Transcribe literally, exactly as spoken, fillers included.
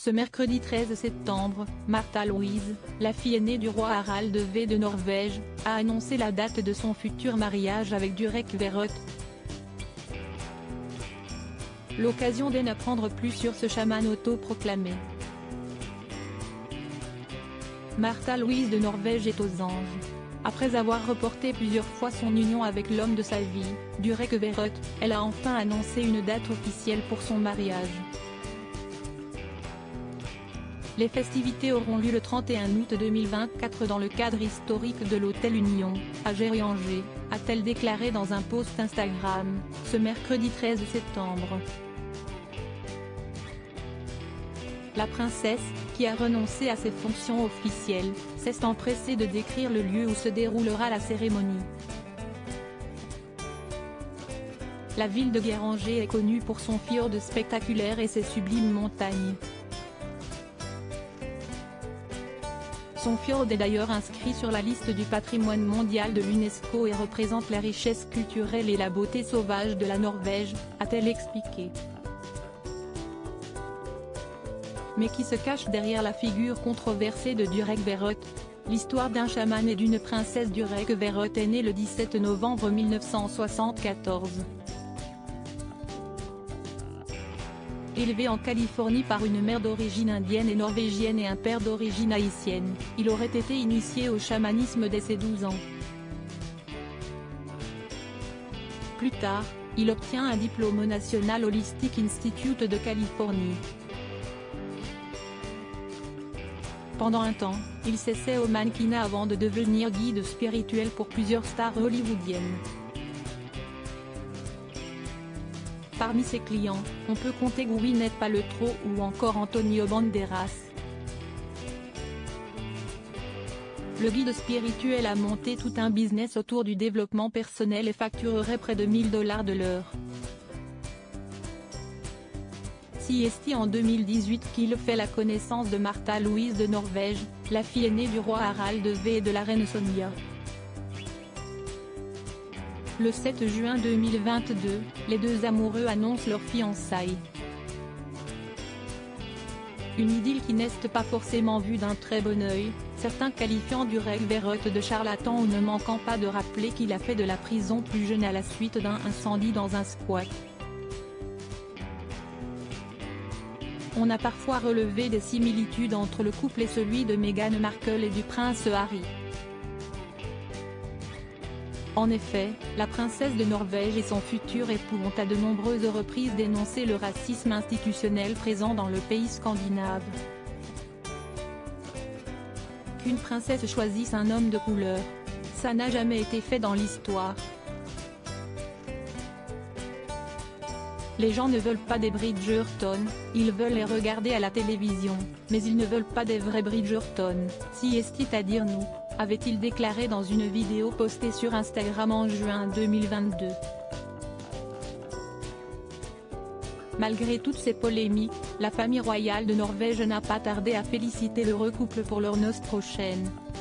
Ce mercredi treize septembre, Märtha Louise, la fille aînée du roi Harald V de Norvège, a annoncé la date de son futur mariage avec Durek Verrett. L'occasion d'en apprendre plus sur ce chaman autoproclamé. Märtha Louise de Norvège est aux anges. Après avoir reporté plusieurs fois son union avec l'homme de sa vie, Durek Verrett, elle a enfin annoncé une date officielle pour son mariage. Les festivités auront lieu le trente et un août deux mille vingt-quatre dans le cadre historique de l'hôtel Union, à Géry-Angers, a-t-elle déclaré dans un post Instagram, ce mercredi treize septembre. La princesse, qui a renoncé à ses fonctions officielles, s'est empressée de décrire le lieu où se déroulera la cérémonie. La ville de Géry-Angers est connue pour son fjord spectaculaire et ses sublimes montagnes. Son fjord est d'ailleurs inscrit sur la liste du patrimoine mondial de l'UNESCO et représente la richesse culturelle et la beauté sauvage de la Norvège, a-t-elle expliqué. Mais qui se cache derrière la figure controversée de Durek Verrett? L'histoire d'un chaman et d'une princesse. Durek Verrett est né le dix-sept novembre mille neuf cent soixante-quatorze. Élevé en Californie par une mère d'origine indienne et norvégienne et un père d'origine haïtienne, il aurait été initié au chamanisme dès ses douze ans. Plus tard, il obtient un diplôme au National Holistic Institute de Californie. Pendant un temps, il s'essaie au mannequinat avant de devenir guide spirituel pour plusieurs stars hollywoodiennes. Parmi ses clients, on peut compter Gwyneth Paltrow ou encore Antonio Banderas. Le guide spirituel a monté tout un business autour du développement personnel et facturerait près de mille dollars de l'heure. C'est en deux mille dix-huit qu'il fait la connaissance de Märtha Louise de Norvège, la fille aînée du roi Harald V et de la reine Sonja. Le sept juin deux mille vingt-deux, les deux amoureux annoncent leur fiançailles. Une idylle qui n'est pas forcément vue d'un très bon œil, certains qualifiant Durek Verrett de charlatan ou ne manquant pas de rappeler qu'il a fait de la prison plus jeune à la suite d'un incendie dans un squat. On a parfois relevé des similitudes entre le couple et celui de Meghan Markle et du prince Harry. En effet, la princesse de Norvège et son futur époux ont à de nombreuses reprises dénoncé le racisme institutionnel présent dans le pays scandinave. Qu'une princesse choisisse un homme de couleur, ça n'a jamais été fait dans l'histoire. Les gens ne veulent pas des Bridgerton, ils veulent les regarder à la télévision, mais ils ne veulent pas des vrais Bridgerton, si est-il à dire nous, avait-il déclaré dans une vidéo postée sur Instagram en juin deux mille vingt-deux. Malgré toutes ces polémiques, la famille royale de Norvège n'a pas tardé à féliciter l'heureux couple pour leurs noces prochaines.